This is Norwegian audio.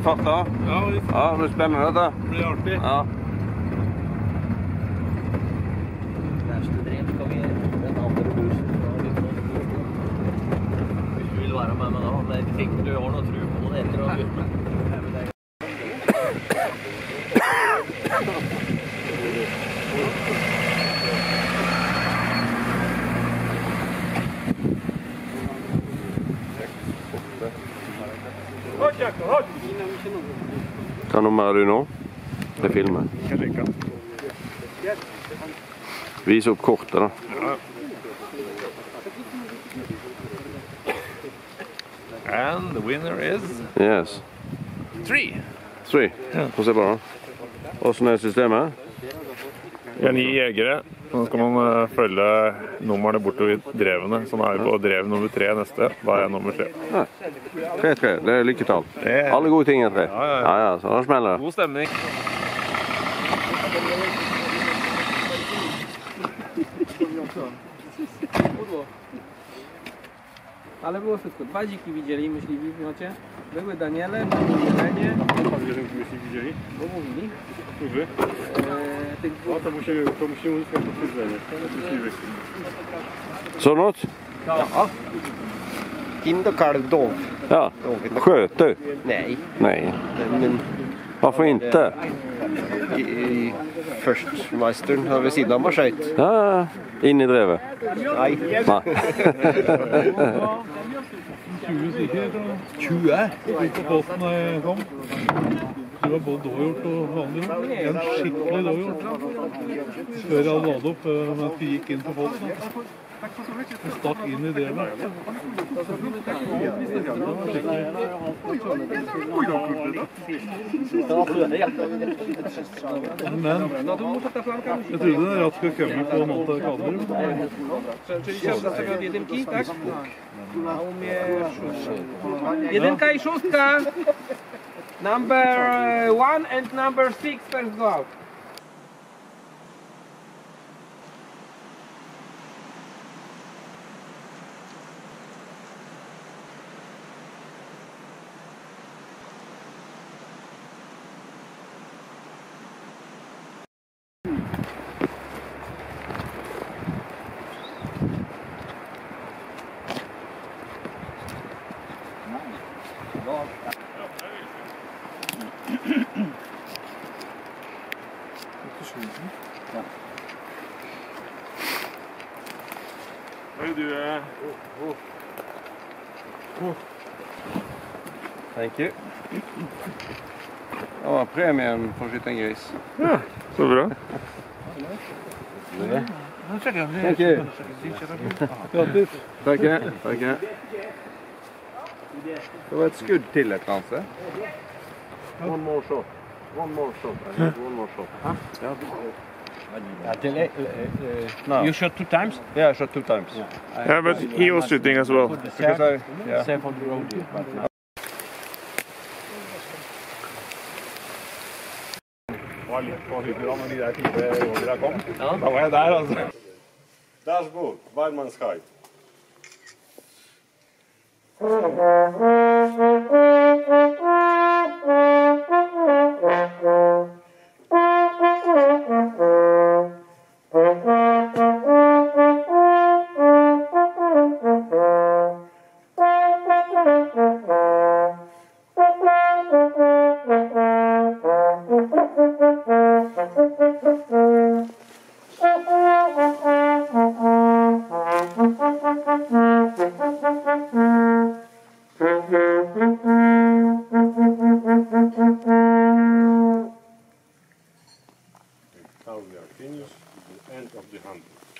i farta? Ja, visst. Ja, det blir spennende dette. Det blir artig. Ja. Verste drev skal vi den andre bussen. Hvis du vil være med meg da, men jeg tenker du har noe tro på det etter å ha gjort det. Hva nummer er du nå? Det er filmet. Vis opp kortet da. Ja. And the winner is Yes. 3. 3. Få se på da. Hvordan er systemet? Vi har 9 jegere. Nå skal man følge numrene bortover drevene, som er på drev nummer 3 neste. Da er jeg nummer 3. Ja. 3-3, det er lykketall. er- Alle gode ting er 3. Ja. Så da smeller det. God stemning. Ale było wszystko. 2 dziki widzieli, myśliwi w nocie. Były Daniele, były Jelenie. Pan zwierzęci widzieli? Bo mówili. Którzy? Tych No to musimy uzyskać potwierdzenie. Så något? Ja. Kind och kalv dov. Ja. Sköt du? Nej, Nej. men Varför inte? Førstmeisteren har ved siden av meg skjøt. Ja, in i drevet. Nei. Nej. 20 stykker. 20? På posten da jeg kom. Det var både dårgjort og vanlig. En skikkelig dårgjort. Før jeg hadde ladet opp, mens vi gikk inn på posten. Og stakk inn i drevet. Men jeg trodde den ratt skulle komme på Monte Carlo. Czyli siadł sobie od jedynki, tak? A umiesz... Jedynka i szóstka! Number 1 and number 6 first go out. Thank you. Det var premien for å skyte en gris. Ja, så bra. Thank you. Grattis. Takke. Det var et skudd til et eller annet sted. One more shot. One more shot. No. You shot 2 times? Yeah, I shot 2 times. Yeah, but he was shooting as well. Because Save on the road. Det var litt på hybra når de der 4 rådene kom. Da var jeg der, altså. That's good. Wildman's hide. Now we are finished with the end of the hunting.